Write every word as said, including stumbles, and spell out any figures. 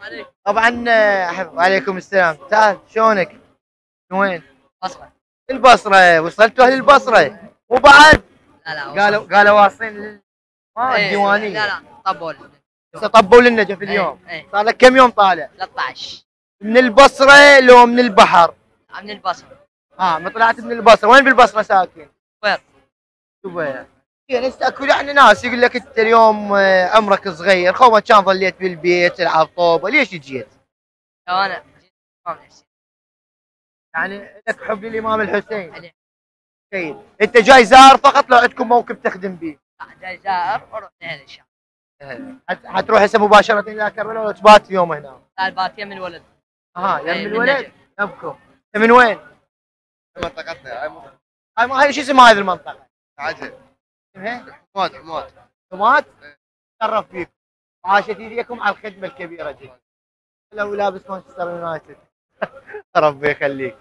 طبعا أحب وعليكم السلام. تعال شلونك؟ من وين؟ البصرة. البصرة، وصلتوا أهل البصرة وبعد؟ لا لا قالوا قالوا واصلين لل اه ايه الديوانية. لا لا طبول. طبوا للنجف اليوم. ايه ايه. صار لك كم يوم طالع؟ ثلاثة عشر. من البصرة لو من البحر؟ من البصرة. اه ما طلعت من البصرة. وين بالبصرة ساكن؟ وين؟ دبي. يعني استاكل يعني ناس يقول لك انت اليوم آه، عمرك صغير، خو ما كان ظليت بالبيت تلعب طوبه، ليش جيت؟ لو انا يعني لك حب للامام الحسين. جيد. انت جاي زار فقط لو عندكم موكب تخدم به؟ جاي زائر واروح لهنا ان شاء الله. حت- حتروح هسه مباشره الى كربلاء ولا تبات يوم هنا؟ الله. الباتيه من الولد. اه يم إيه، من الولد؟ نجف. يبكم. انت من وين؟ منطقتنا هاي منطقة هاي ما هاي شو اسمها هذه المنطقه؟ عجل. اسمها حماد حماد. حماد. تشرف فيكم. عاشت ايديكم على الخدمه الكبيره جدا. لو لابس مانشستر يونايتد. ربي يخليك.